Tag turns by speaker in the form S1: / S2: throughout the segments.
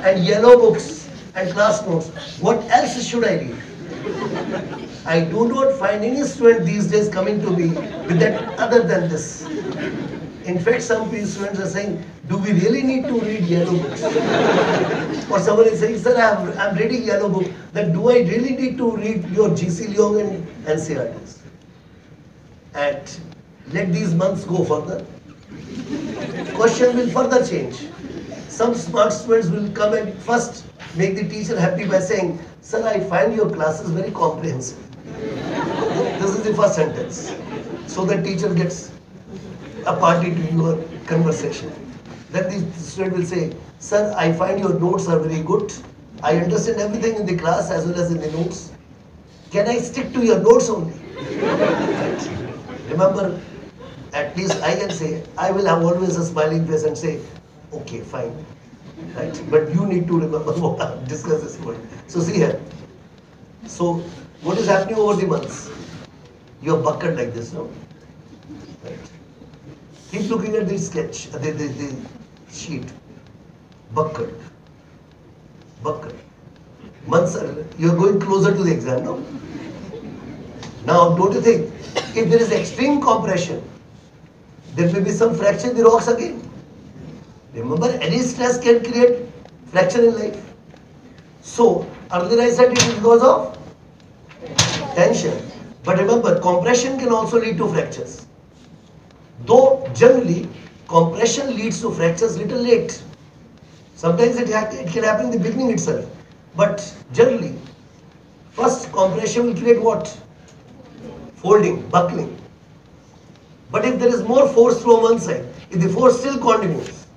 S1: and yellow books and class notes. What else should I read? I do not find any student these days coming to me with that other than this. In fact, some students are saying, do we really need to read yellow books? Or someone is saying, sir, I'm reading yellow book. Then do I really need to read your G.C. Leong and NCERTs? And let these months go further. Question will further change. Some smart students will come and first make the teacher happy by saying, sir, I find your classes very comprehensive. This is the first sentence. So the teacher gets a party to your conversation. Then the student will say, sir, I find your notes are very good. I understand everything in the class as well as in the notes. Can I stick to your notes only? Right. Remember, at least I can say, I will have always a smiling face and say, okay, fine. Right? But you need to remember what I discussed this morning. So see here. So what is happening over the months? You are buckled like this, no? Right. Keep looking at the sketch, the sheet. Buckled. Buckled. Months are, you are going closer to the exam, no? Now, don't you think, if there is extreme compression, there may be some fracture in the rocks again. Remember, any stress can create fracture in life. So, earlier I said it is because of tension. But remember, compression can also lead to fractures. Though, generally, compression leads to fractures little late. Sometimes it can happen in the beginning itself. But, generally, first compression will create what? Folding, buckling. But if there is more force from one side, if the force still continues,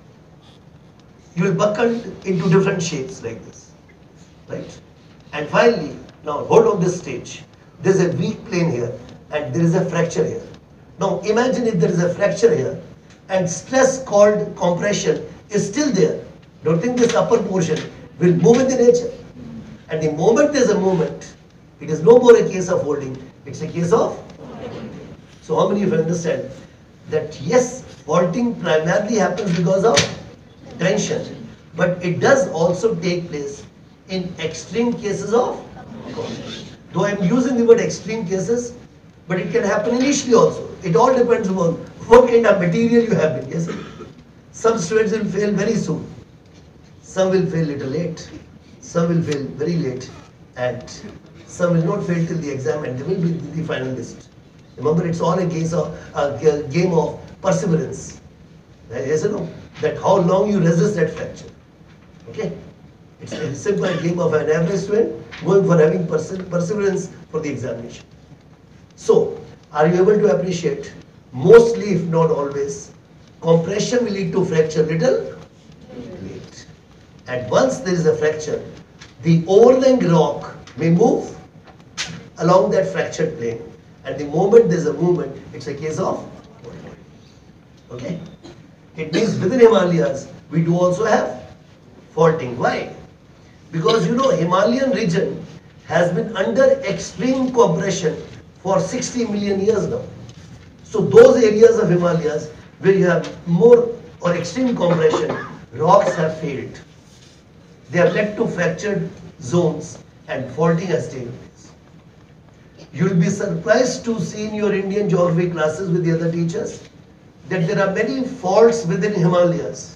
S1: you will buckle into different shapes like this. Right? And finally, now hold on this stage. There is a weak plane here and there is a fracture here. Now imagine if there is a fracture here and stress called compression is still there. Don't think this upper portion will move in the nature. And the moment there is a movement, it is no more a case of holding, it's a case of. So how many of you understand that yes, faulting primarily happens because of tension, but it does also take place in extreme cases of compression. Though I am using the word extreme cases, but it can happen initially also. It all depends upon what kind of material you have been. Yes? Some students will fail very soon. Some will fail little late. Some will fail very late. And some will not fail till the exam and they will be the finalist. Remember, it's all a game of perseverance. Yes or no? That how long you resist that fracture. Okay? It's a simple game of an average student going for having perseverance for the examination. So, are you able to appreciate? Mostly, if not always, compression will lead to fracture little late. And once there is a fracture, the overlying rock may move along that fractured plane. And the moment there is a movement, it's a case of okay. It means within Himalayas, we do also have faulting. Why? Because you know, Himalayan region has been under extreme compression for 60 million years now. So those areas of Himalayas where you have more or extreme compression, rocks have failed. They have led to fractured zones and faulting has taken place. You will be surprised to see in your Indian geography classes with the other teachers that there are many faults within Himalayas.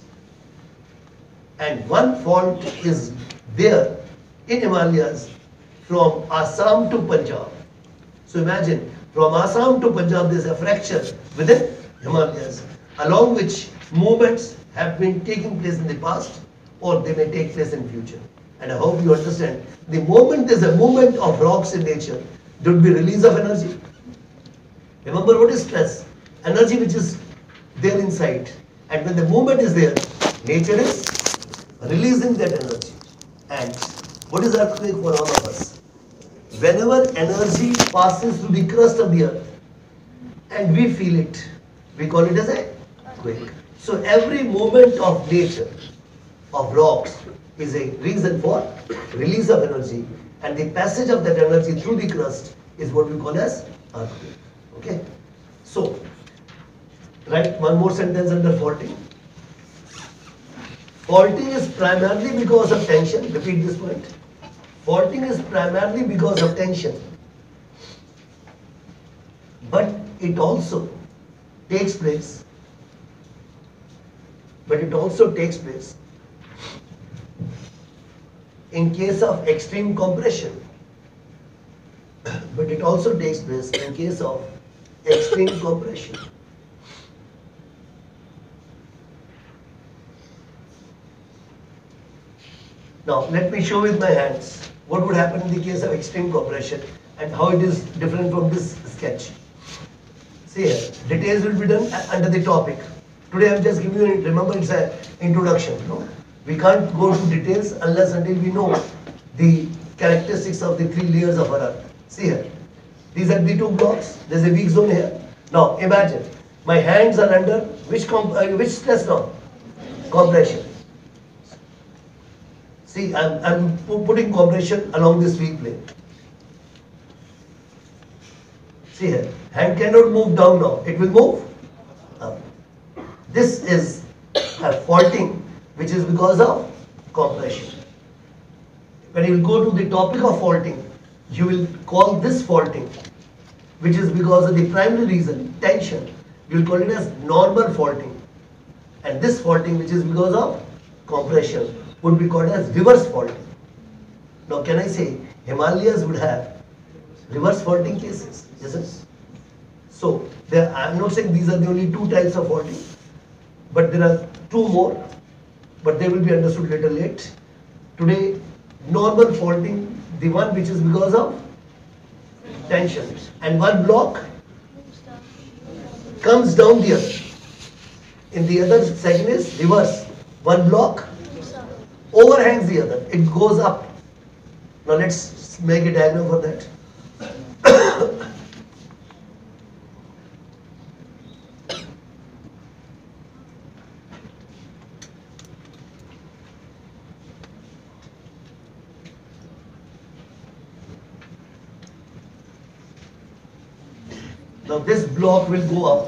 S1: And one fault is there in Himalayas from Assam to Punjab. So imagine, from Assam to Punjab there is a fracture within Himalayas, along which movements have been taking place in the past or they may take place in future. And I hope you understand, the moment there is a movement of rocks in nature, there will be release of energy. Remember what is stress? Energy which is there inside. And when the movement is there, nature is releasing that energy. And what is earthquake for all of us? Whenever energy passes through the crust of the earth and we feel it, we call it as a quake. So every movement of nature, of rocks, is a reason for release of energy, and the passage of that energy through the crust is what we call as earthquake. Okay? So, write one more sentence under faulting. Faulting is primarily because of tension. Repeat this point. Faulting is primarily because of tension. But it also takes place. In case of extreme compression. But it also takes place in case of extreme compression. Now, let me show with my hands what would happen in the case of extreme compression and how it is different from this sketch. See here, details will be done under the topic. Today I am just giving you, remember it's an introduction. No? We can't go to details unless until we know the characteristics of the 3 layers of our earth. See here, these are the 2 blocks, there is a weak zone here. Now imagine, my hands are under which stress now? Compression. See, I'm putting compression along this weak plane. See here, hand cannot move down now, it will move up. This is a faulting which is because of compression. When you will go to the topic of faulting, you will call this faulting, which is because of the primary reason, tension. You will call it as normal faulting. And this faulting, which is because of compression, would be called as reverse faulting. Now, can I say Himalayas would have reverse faulting cases? Yes, sir. So, I am not saying these are the only 2 types of faulting, but there are 2 more, but they will be understood later late. Today, normal faulting, the one which is because of tension, and one block comes down the other. In the other second is reverse. One block overhangs the other. It goes up. Now let's make a diagram for that. Now this block will go up.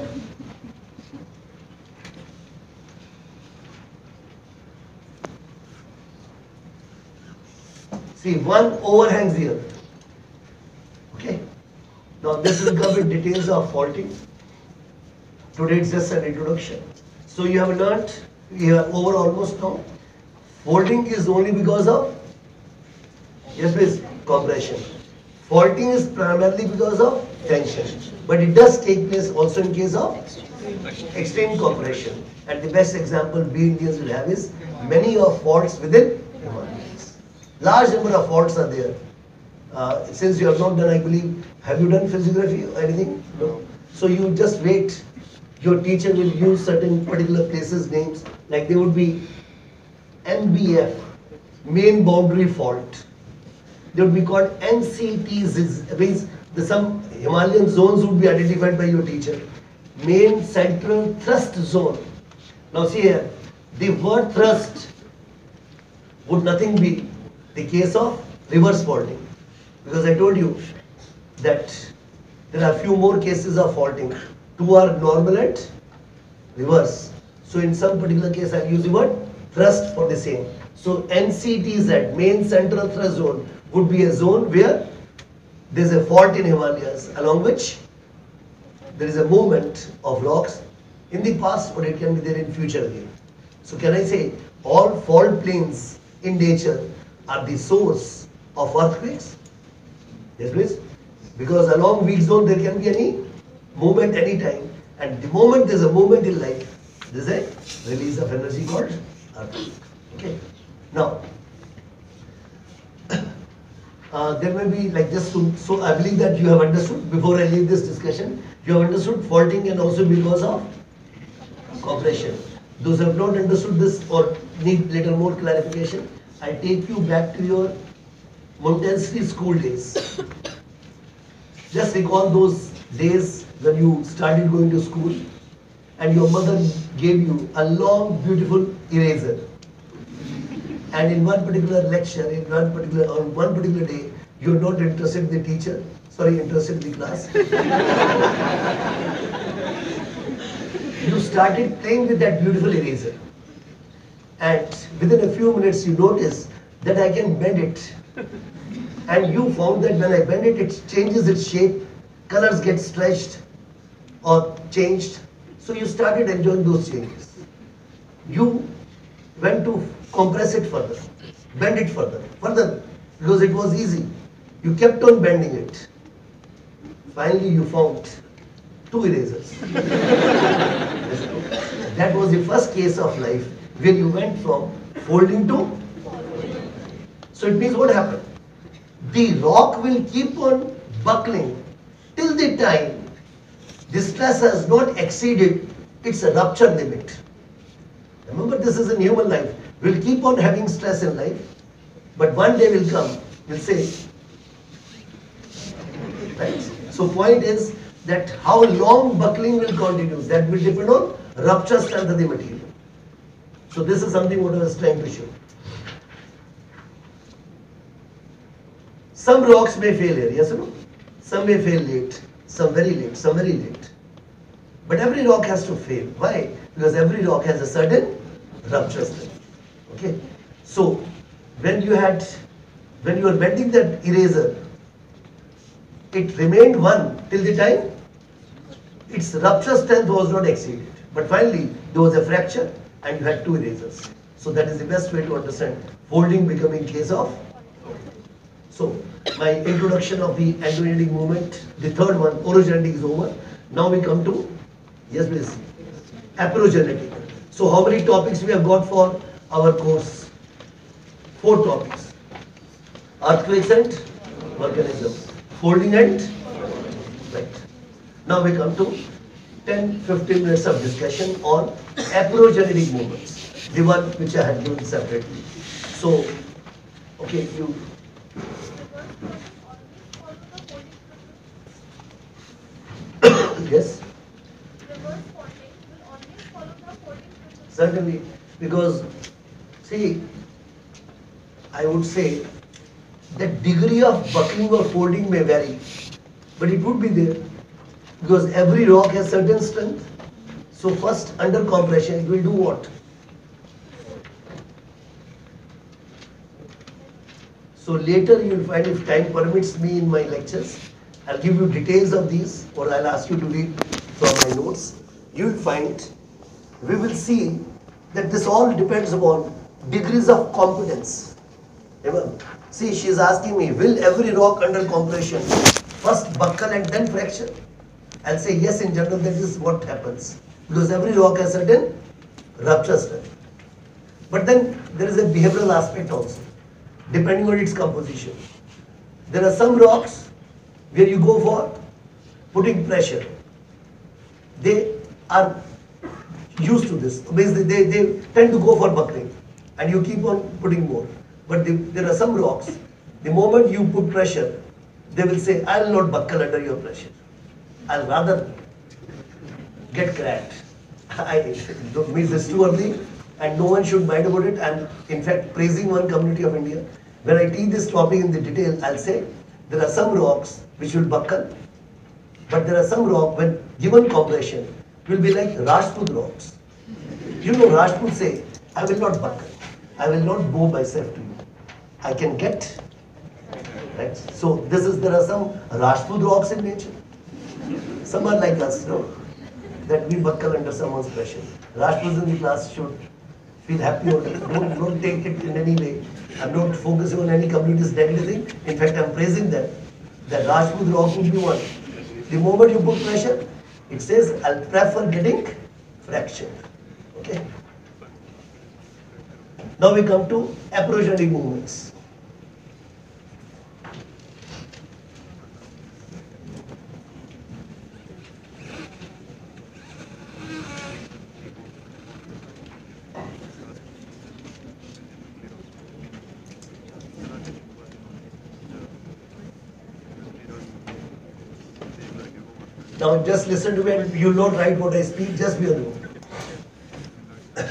S1: See, one overhangs the other. Okay. Now this will come with details of faulting. Today it's just an introduction. So you have learnt, you are over almost now. Faulting is only because of, yes please, compression. Faulting is primarily because of tension. But it does take place also in case of extreme compression. And the best example we Indians will have is many of faults within Himalayas. Large number of faults are there. Since you have not done, I believe, have you done physiography or anything? No. So you just wait. Your teacher will use certain particular places names, like they would be MBF, main boundary fault. They would be called MCTs, means some Himalayan zones would be identified by your teacher. Main central thrust zone. Now see here, the word thrust would nothing be the case of reverse faulting. Because I told you that there are few more cases of faulting. 2 are normal and reverse. So in some particular case I use the word thrust for the same. So NCTZ, main central thrust zone, would be a zone where there is a fault in Himalayas, along which there is a movement of rocks in the past, but it can be there in future again. So can I say all fault plains in nature are the source of earthquakes? Yes please. Because along weak zone there can be any movement anytime, and the moment there is a movement in life, there is a release of energy called earthquake. Okay. Now there may be like just so I believe that you have understood before I leave this discussion. You have understood faulting can also be because of compression. Those who have not understood this or need little more clarification, I take you back to your Montessori school days. Just recall those days when you started going to school and your mother gave you a long, beautiful eraser. And in one particular lecture, on one particular day, you are not interested in the teacher, interested in the class. You started playing with that beautiful eraser. and within a few minutes you notice that I can bend it. And you found that when I bend it, it changes its shape, colors get stretched or changed. So you started enjoying those changes. You went to compress it further, bend it further, because it was easy. You kept on bending it. Finally, you found 2 erasers. That was the first case of life where you went from folding to. So it means what happened? The rock will keep on buckling till the time the stress has not exceeded its rupture limit. Remember, this is in human life. We'll keep on having stress in life, but one day will come, we'll say, right? So point is that how long buckling will continue, that will depend on rupture strength of the material. So this is something what I was trying to show. Some rocks may fail here, yes or no? Some may fail late, some very late, some very late. But every rock has to fail. Why? Because every rock has a certain rupture strength. Okay? So when you were bending that eraser, it remained 1 till the time its rupture strength was not exceeded. But finally, there was a fracture and you had 2 erasers. So that is the best way to understand folding becoming case of. So my introduction of the endogenetic movement, the third one, orogenetic, is over. Now we come to, yes please, aperogenetic. So how many topics we have got for our course? 4 topics. Earthquakes and volcanism, folding and, right. Now we come to 10-15 minutes of discussion on aperogenetic movements, the one which I had given separately. So, okay, you. Yes?
S2: Reverse folding will always follow the folding process.
S1: Certainly, because see, I would say the degree of buckling or folding may vary, but it would be there because every rock has certain strength. So first, under compression, it will do what? So later you will find, if time permits me in my lectures, I'll give you details of these, or I'll ask you to read from my notes. You will find, we will see that this all depends upon degrees of competence. Remember? See, she is asking me, will every rock under compression first buckle and then fracture? I'll say yes, in general that is what happens. Because every rock has certain rupture strength. But then there is a behavioral aspect also, depending on its composition. There are some rocks where you go for putting pressure. They are used to this. Basically, they tend to go for buckling and you keep on putting more. But there are some rocks, the moment you put pressure, they will say, I will not buckle under your pressure. I'll rather get cracked. I don't mean this too early, and no one should mind about it. I'm in fact praising one community of India. When I teach this topic in the detail, I'll say there are some rocks which will buckle, but there are some rocks when given compression will be like Rajput rocks. You know, Rajput say, I will not buckle, I will not bow myself to you. I can get, right? So there are some Rajput rocks in nature. Some are like us, that we buckle under someone's pressure. Rajputs in the class should feel happy or don't take it in any way. I'm not focusing on any community's negative thing. In fact, I'm praising them. That Rajput rock would be one. The moment you put pressure, it says, I'll prefer getting fractured. Okay? Now we come to aperogenetic movements. Now just listen to me and you will not write what I speak, just be on note.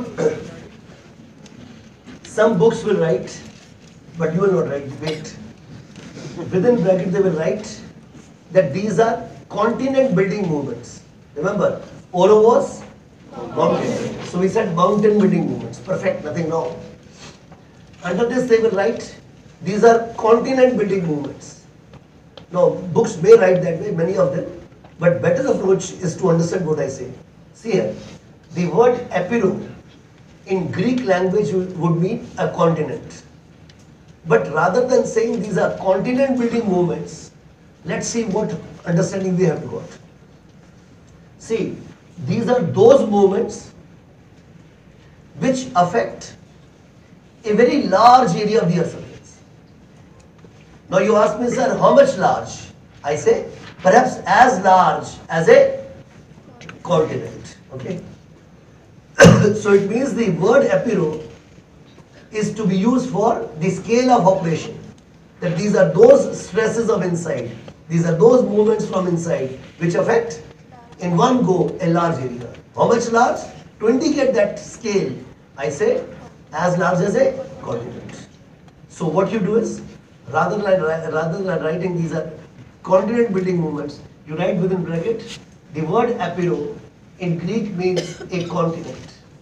S1: Some books will write, but you will not write. Wait. Within bracket they will write that these are continent building movements. Remember, Oro was Mountain. So we said mountain building movements. Perfect, nothing wrong. Under this they will write, these are continent building movements. Now books may write that way, many of them, but better approach is to understand what I say. See here, the word Epiro in Greek language would mean a continent. But rather than saying these are continent building movements, let's see what understanding we have got. See, these are those movements which affect a very large area of the earth surface. Now you ask me, sir, how much large? I say, perhaps as large as a continent. Okay? So it means the word Epiro is to be used for the scale of operation. That these are those stresses of inside. These are those movements from inside which affect in one go a large area. How much large? To indicate that scale, I say as large as a continent. So what you do is, rather than writing these are continent building movements, you write within bracket the word Epiro in Greek means a continent,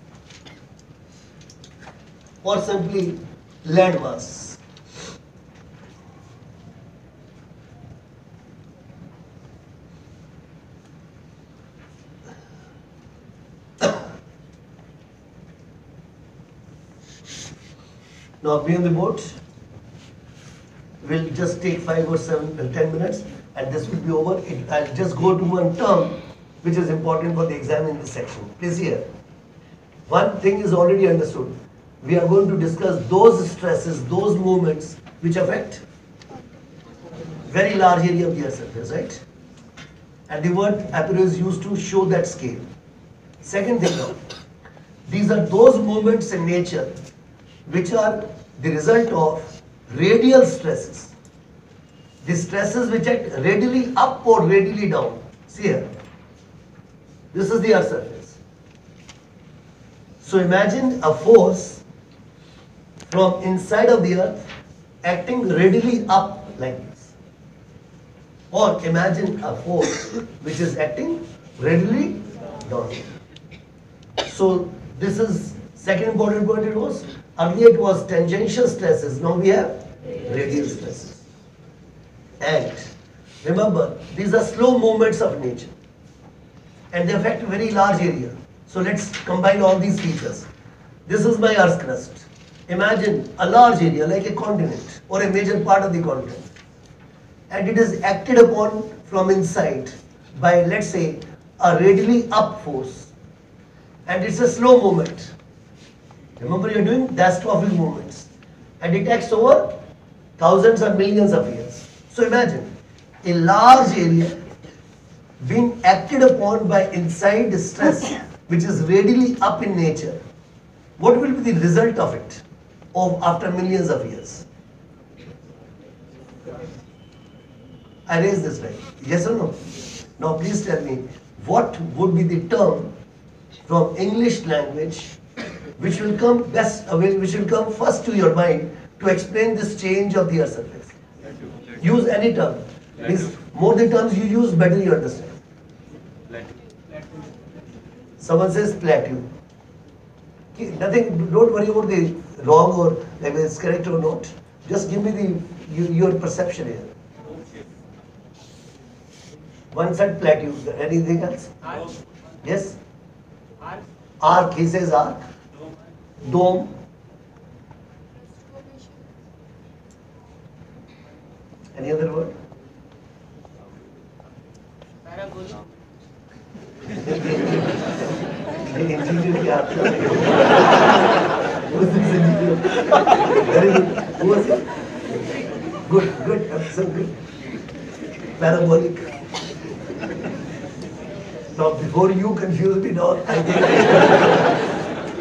S1: or simply landmass. Now be on the board. We'll just take 5 or 10 minutes and this will be over. I'll just go to one term which is important for the exam in this section. Please hear. One thing is already understood. We are going to discuss those stresses, those movements which affect very large area of the earth surface, right? And the word Epiro is used to show that scale. Second thing now, these are those movements in nature which are the result of radial stresses. The stresses which act radially up or radially down. See here. This is the earth surface. So imagine a force from inside of the earth acting radially up like this. Or imagine a force which is acting radially down. So this is second important point it was. Earlier it was tangential stresses, now we have radial stresses. And remember, these are slow movements of nature and they affect a very large area. So let's combine all these features. This is my Earth's crust. Imagine a large area like a continent or a major part of the continent. And it is acted upon from inside by, let's say, a radially up force. And it's a slow movement. Remember, you're doing diastrophic movements. And it acts over thousands or millions of years. So imagine a large area being acted upon by inside stress, which is radially up in nature. What will be the result of it after millions of years? I raised this right. Yes or no? Now please tell me, what would be the term from English language which will come which will come first to your mind to explain this change of the earth surface? Use any term. Means more the terms you use, better you understand. Someone says plateau. Okay, nothing, don't worry about the wrong or whether it's correct or not. Just give me your perception here. One said plateau. Anything else?
S3: Arc.
S1: Yes?
S3: Arc.
S1: Arc, he says arc. Dome. Any other word?
S3: Parabola.
S1: Engineer के हाथ में Who was this engineer? Very good. Who was it? Good, absolutely good. Parabolic. Now before you confuse me now, I think.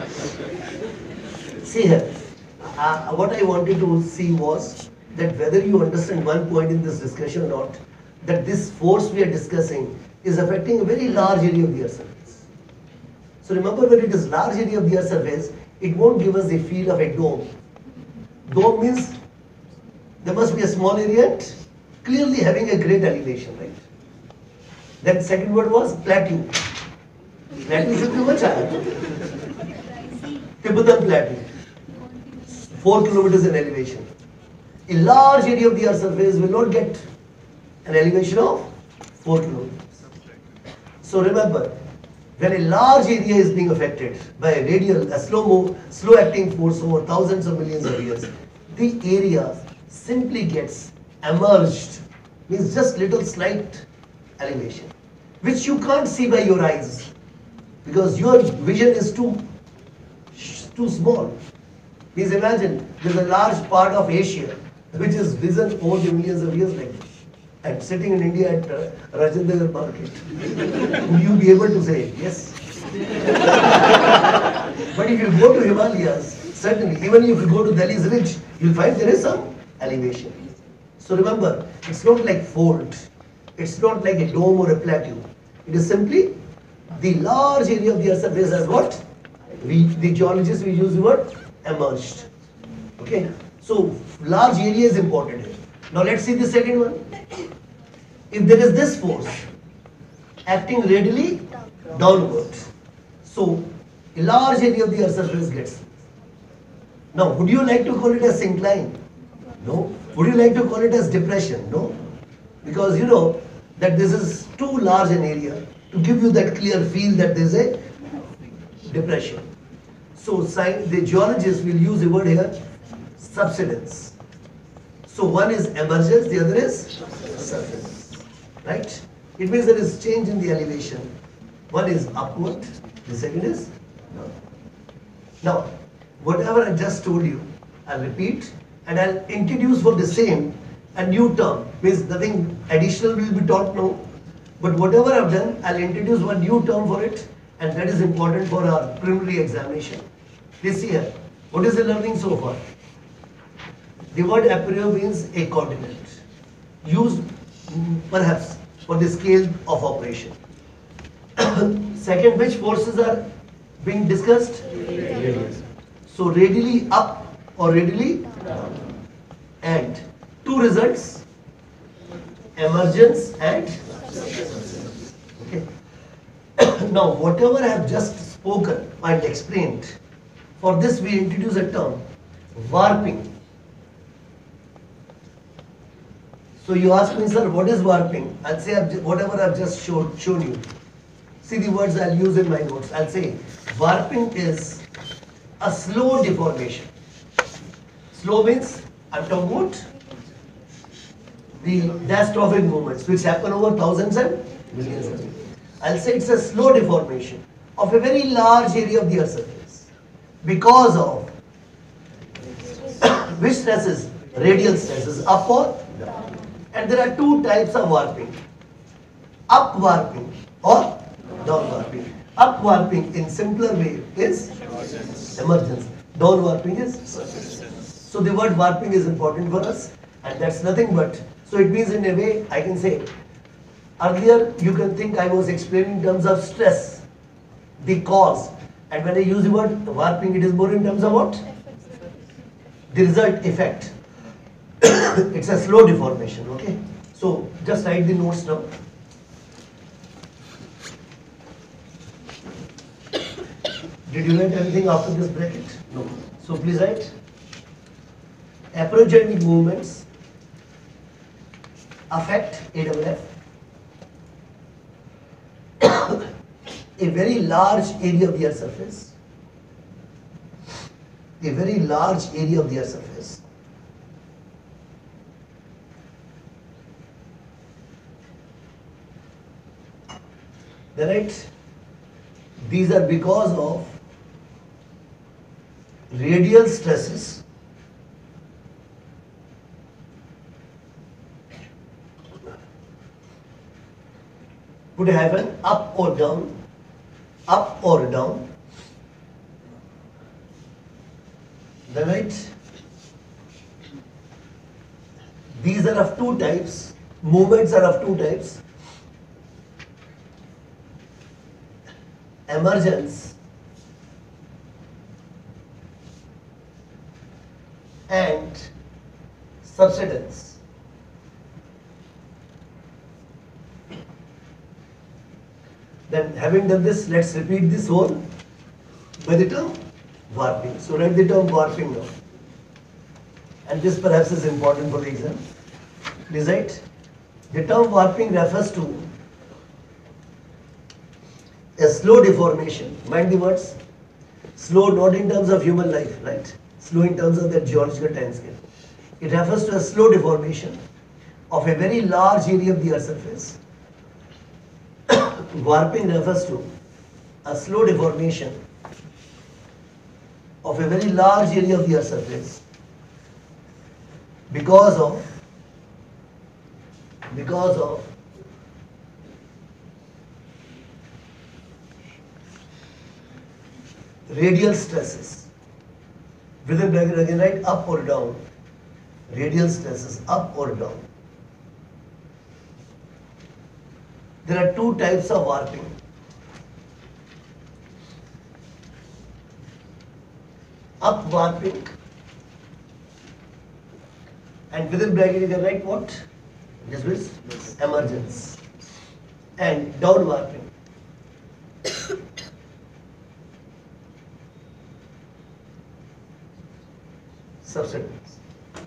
S1: See here, what I wanted to see was that whether you understand one point in this discussion or not, that this force we are discussing is affecting a very large area of the earth surface. So remember, when it is large area of the earth surface, it won't give us the feel of a dome. Dome means there must be a small area and clearly having a great elevation, right? Then second word was plateau. Plateau should be much higher. Tibetan Plateau, 4 kilometers in elevation. A large area of the earth's surface will not get an elevation of 4 kilometers. So remember, when a large area is being affected by a radial, a slow acting force over thousands of millions of years, the area simply gets emerged, means just little slight elevation, which you can't see by your eyes because your vision is too small. Please imagine there's a large part of Asia which is vision over the millions of years like this. And sitting in India at Rajendra market, would you be able to say yes? But if you go to Himalayas, certainly, even if you go to Delhi's ridge, you'll find there is some elevation. So remember, it's not like fold, it's not like a dome or a plateau. It is simply the large area of the earth's surface as what? The geologists, we use the word emerged. Okay? So large area is important here. Now let's see the second one. If there is this force acting radially downward, so a large area of the earth's surface gets. Now, would you like to call it as syncline? No. Would you like to call it as depression? No. Because you know that this is too large an area to give you that clear feel that there is a depression. So the geologists will use the word here, subsidence. So one is emergence, the other is subsidence. Right? It means there is change in the elevation. One is upward, the second is down. Now, whatever I just told you, I'll repeat and I'll introduce for the same a new term. Means nothing additional will be taught now. But whatever I've done, I'll introduce one new term for it, and that is important for our preliminary examination. Please see here. What is the learning so far? The word aperio means a coordinate, used perhaps for the scale of operation. Second, which forces are being discussed? Radial. So radially up or radially down. And two results, emergence and okay. Now whatever I have just spoken and explained, for this we introduce a term, warping. So you ask me, sir, what is warping? I'll say whatever I've just shown you. See the words I'll use in my notes. I'll say warping is a slow deformation. Slow means I'm talking about the diastrophic movements which happen over thousands and millions of years. I'll say it's a slow deformation of a very large area of the earth's surface because of which stresses? Radial stresses, up or down. And there are two types of warping, up warping or down warping. Up warping in simpler way is emergence. Down warping is subsidence. So the word warping is important for us, and that's nothing but, so it means in a way I can say, earlier you can think I was explaining in terms of stress, the cause, and when I use the word warping it is more in terms of what? The result, effect. It's a slow deformation, okay? So just write the notes now. Did you write anything after this bracket? No. So please write. Aperogenic movements affect AWF a very large area of the earth's surface. A very large area of the earth's surface. Right? These are because of radial stresses would happen up or down, up or down. Right? These are of two types. Movements are of two types. Emergence and subsidence. Then having done this, let's repeat this whole by the term warping. So write the term warping now. And this perhaps is important for the exam. Please write. The term warping refers to a slow deformation. Mind the words. Slow not in terms of human life, right? Slow in terms of that geological time scale. It refers to a slow deformation of a very large area of the Earth's surface. Warping refers to a slow deformation of a very large area of the Earth's surface because of radial stresses. Within bracket again, write up or down. Radial stresses, up or down. There are two types of warping. Up warping, and within bracket you can write what? This is emergence. And down warping. Subsidence.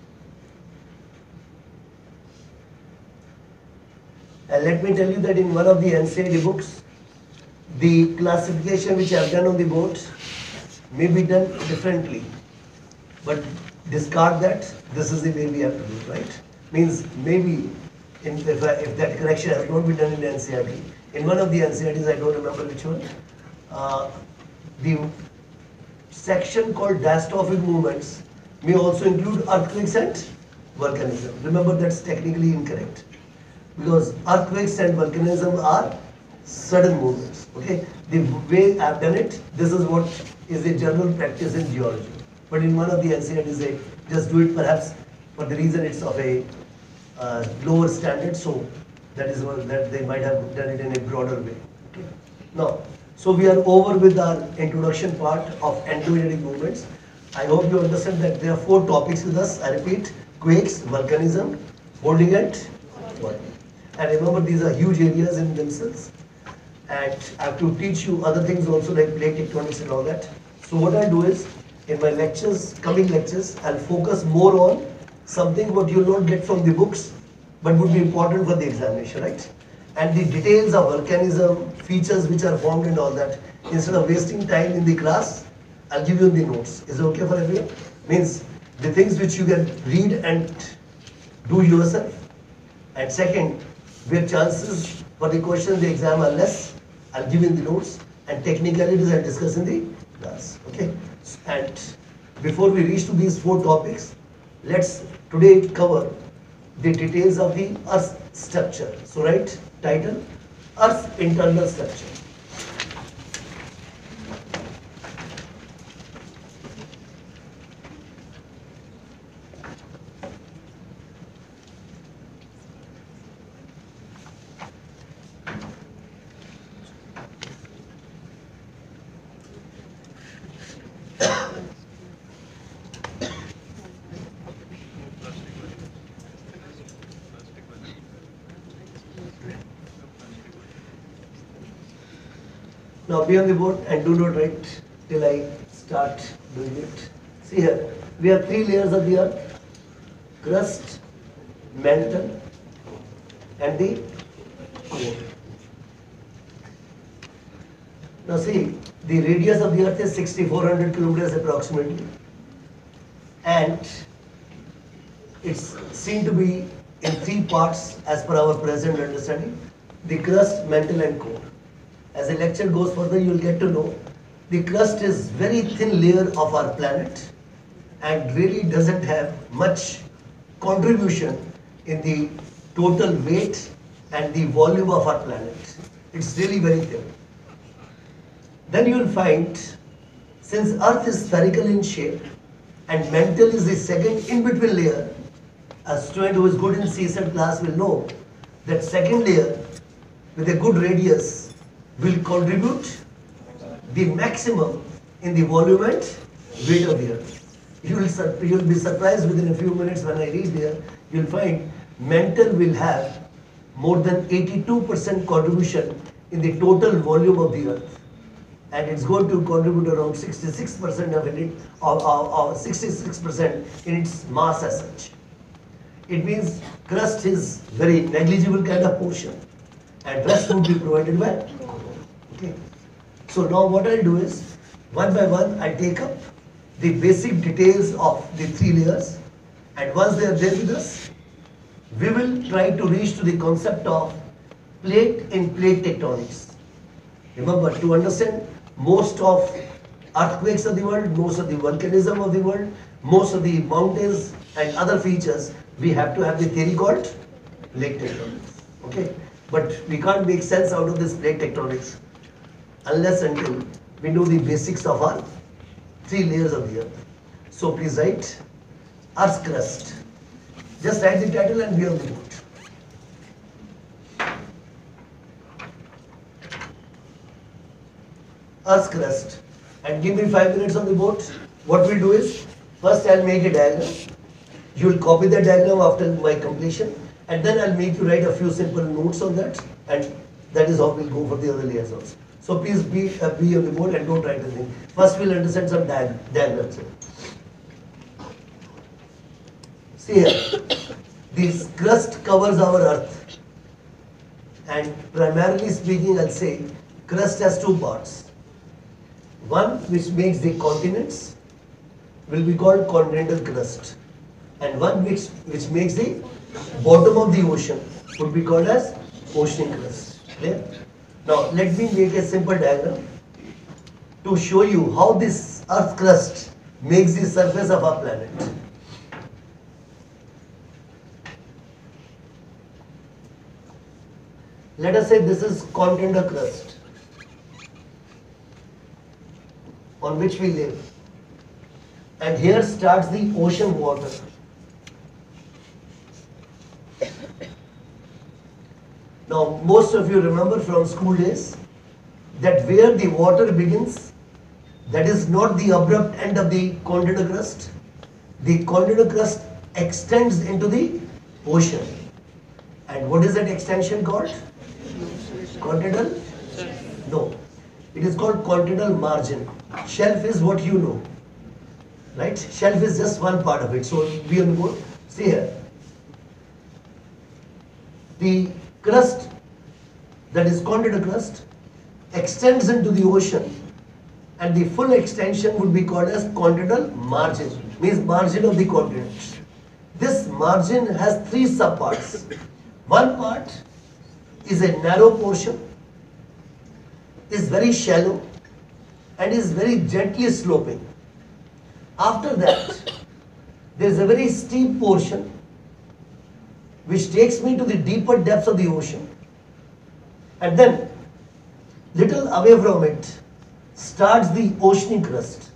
S1: And let me tell you that in one of the NCERT books, the classification which I have done on the board may be done differently. But discard that, this is the way we have to do it, right? Means maybe if that correction has not been done in the NCERT, in one of the NCERTs, I don't remember which one, the section called diastrophic movements may also include earthquakes and volcanism. Remember, that's technically incorrect. Because earthquakes and volcanism are sudden movements. Okay, the way I've done it, this is what is the general practice in geology. But in one of the NCERTs, they just do it perhaps for the reason it's of a lower standard, so that is what that they might have done it in a broader way. Okay. Now, so we are over with our introduction part of endogenetic movements. I hope you understand that there are 4 topics with us. I repeat: quakes, volcanism, holding and warping. And remember, these are huge areas in themselves. And I have to teach you other things also, like plate tectonics and all that. So what I'll do is, in my lectures, coming lectures, I'll focus more on something what you'll not get from the books, but would be important for the examination, right? And the details of volcanism, features which are formed and all that, instead of wasting time in the class, I'll give you the notes. Is it okay for everyone? Means the things which you can read and do yourself. And second, where chances for the question in the exam are less, I'll give you the notes, and technicalities I'll discuss in the class. Okay? And before we reach to these 4 topics, let's today cover the details of the Earth's structure. So write title, Earth's internal structure. Now be on the board and do not write till I start doing it. See here, we have 3 layers of the earth: crust, mantle, and the core. Now see, the radius of the earth is 6,400 kilometers approximately, and it's seen to be in 3 parts as per our present understanding: the crust, mantle, and core. As the lecture goes further, you will get to know the crust is very thin layer of our planet and really doesn't have much contribution in the total weight and the volume of our planet. It's really very thin. Then you will find, since Earth is spherical in shape and mantle is the second in-between layer, a student who is good in CSAT class will know that second layer with a good radius will contribute the maximum in the volume and weight of the earth. You will be surprised within a few minutes when I reach there, you will find mantle will have more than 82% contribution in the total volume of the earth. And it's going to contribute around 66% of it, or 66% in its mass as such. It means crust is very negligible kind of portion, and rest would be provided by coal. Okay. So now what I'll do is, one by one, I take up the basic details of the three layers, and once they are there with us, we will try to reach to the concept of plate in plate tectonics. Remember, to understand most of earthquakes of the world, most of the volcanism of the world, most of the mountains and other features, we have to have the theory called plate tectonics. Okay? But we can't make sense out of this plate tectonics unless until we know the basics of our three layers of the earth. So please write Earth's crust. Just write the title and be on the board. Earth's crust. And give me 5 minutes on the board. What we'll do is, first I'll make a diagram. You will copy the diagram after my completion, and then I'll make you write a few simple notes on that, and that is how we'll go for the other layers also. So please be on the board and don't write anything. First we'll understand some diagrams. See here, this crust covers our earth, and primarily speaking, I'll say crust has two parts. One which makes the continents will be called continental crust, and one which makes the bottom of the ocean would be called as oceanic crust. Clear? Now let me make a simple diagram to show you how this earth crust makes the surface of our planet. Let us say this is continental crust on which we live, and here starts the ocean water. Now most of you remember from school days that where the water begins, that is not the abrupt end of the continental crust. The continental crust extends into the ocean. And what is that extension called? Continental? No. It is called continental margin. Shelf is what you know. Right? Shelf is just one part of it. So be on the board. See here. The crust, that is continental crust, extends into the ocean, and the full extension would be called as continental margin, means margin of the continent. This margin has three subparts. One part is a narrow portion, is very shallow, and is very gently sloping. After that, there is a very steep portion which takes me to the deeper depths of the ocean. And then, little away from it, starts the oceanic crust.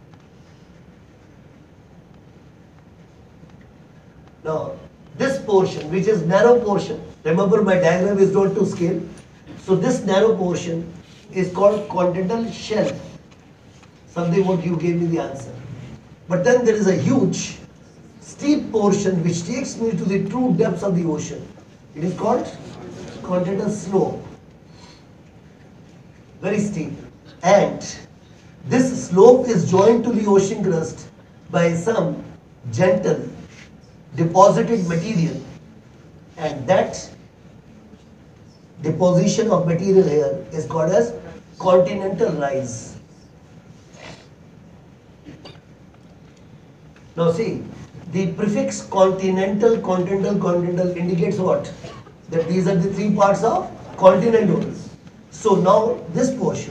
S1: Now, this portion, which is narrow portion, remember my diagram is not to scale. So this narrow portion is called continental shelf. Something what you gave me the answer. But then there is a huge, steep portion which takes me to the true depths of the ocean. It is called continental slope. Very steep. And this slope is joined to the ocean crust by some gentle deposited material, and that deposition of material here is called as continental rise. Now see, the prefix continental indicates what? That these are the three parts of continent. So now this portion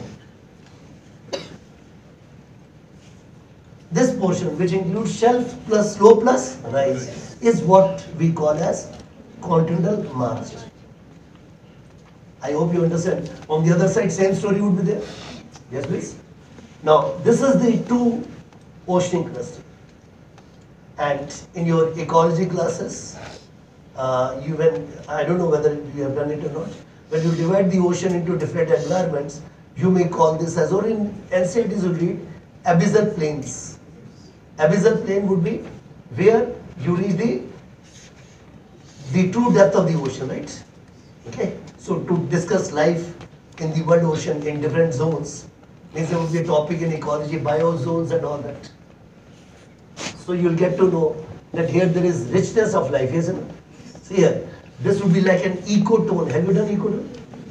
S1: which includes shelf plus slope plus rise is what we call as continental margin. I hope you understand. On the other side, same story would be there. Yes, please. Now, this is the true oceanic crust. And in your ecology classes, I don't know whether you have done it or not, when you divide the ocean into different environments, you may call this as, or in NCERTs you read, abyssal plains. Abyssal plain would be where you reach the true depth of the ocean, right? Okay. So to discuss life in the world ocean in different zones. Means there will be a topic in ecology, biozones and all that. So you'll get to know that here there is richness of life, isn't it? See here, this would be like an ecotone. Have you done ecotone?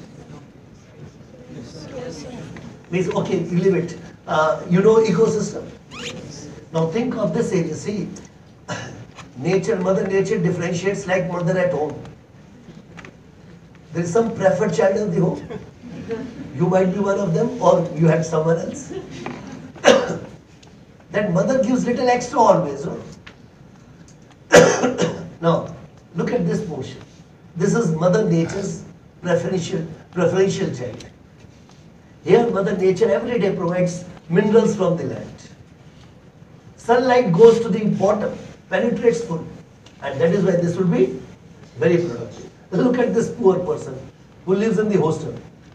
S1: Means, okay, you leave it. You know ecosystem? Now think of this area. See, nature, Mother Nature differentiates like mother at home. There is some preferred child of the home. You might be one of them or you had someone else. That mother gives little extra always. No? Now, look at this portion. This is Mother Nature's preferential child. Here, Mother Nature every day provides minerals from the land. Sunlight goes to the bottom, penetrates full, and that is why this will be very productive. Look at this poor person who lives in the hostel.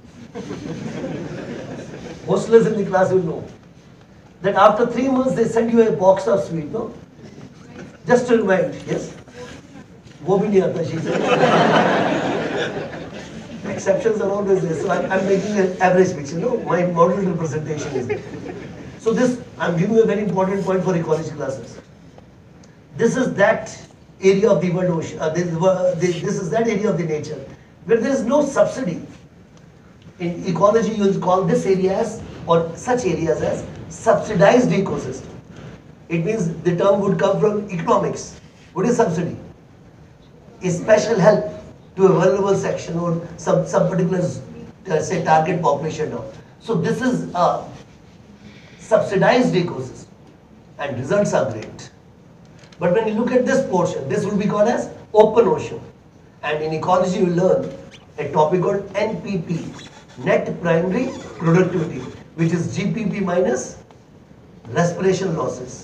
S1: Hostelers in the class will know that after 3 months they send you a box of sweet, no? Just to remind, yes? वो भी नहीं आता, she said. Exceptions are always there, so I'm making an average picture, no? My model representation is there. So this, I'm giving you a very important point for ecology classes. This is that area of the world ocean, this is that area of the nature where there is no subsidy. In ecology, you will call this area as, or such areas as, subsidized ecosystem. It means the term would come from economics. What is subsidy? Is special help to a vulnerable section or some particular, say, target population now. So this is a subsidized ecosystem and results are great. But when you look at this portion, this will be called as open ocean. And in ecology, you learn a topic called NPP, net primary productivity, which is GPP minus respiration losses.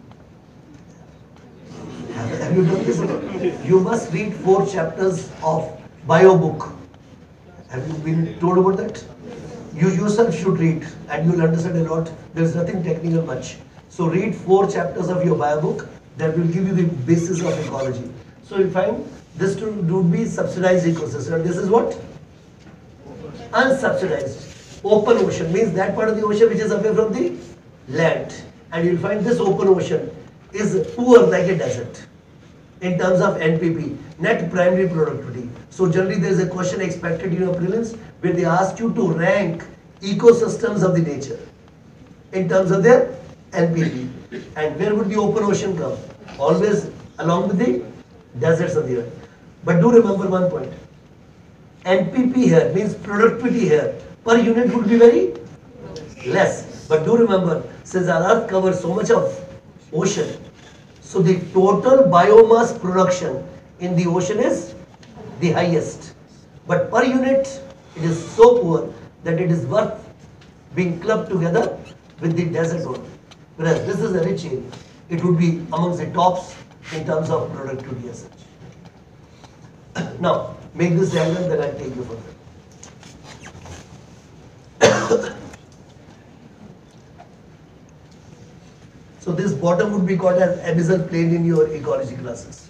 S1: Have you done this? You must read 4 chapters of bio book. Have you been told about that? You yourself should read and you'll understand a lot. There's nothing technical much. So read 4 chapters of your bio book that will give you the basis of ecology. So you'll find this would be subsidized ecosystem. This is what? Unsubsidized. Open ocean means that part of the ocean which is away from the land. And you'll find this open ocean is poor like a desert in terms of NPP, net primary productivity. So generally there is a question expected in your prelims where they ask you to rank ecosystems of the nature in terms of their NPP. And where would the open ocean come? Always along with the deserts of the earth. But do remember one point. NPP here means productivity here per unit would be very less. But do remember, since our earth covers so much of ocean, so the total biomass production in the ocean is the highest. But per unit, it is so poor that it is worth being clubbed together with the desert one. Whereas this is a rich area. It would be amongst the tops in terms of productivity as such. Now, make this diagram, then I'll take you further. So this bottom would be called as abyssal plain in your ecology classes.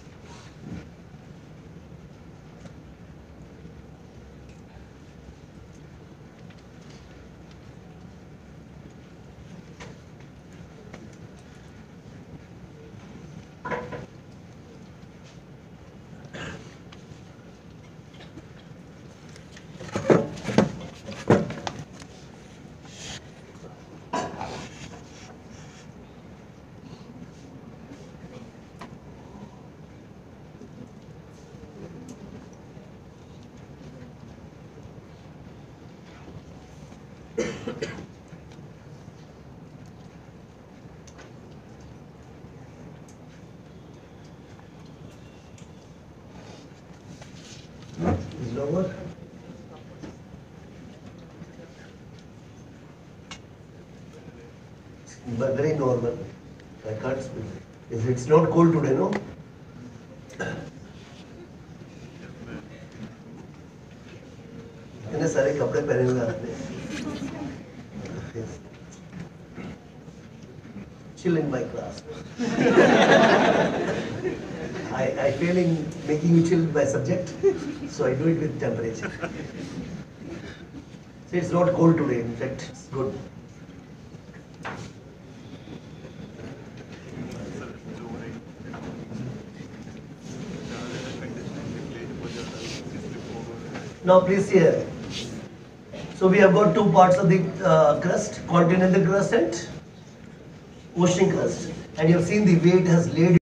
S1: Is lower. But very normal. I can't speak. If it's not cold today, no? इतने सारे कपड़े पहने हुए आपने. Chill in my class. I fail in making you chill by subject, so I do it with temperature. See, it's not cold today, in fact, it's good. Now please see here. So we have got two parts of the crust, continental crust and ocean crust. And you have seen the way it has laid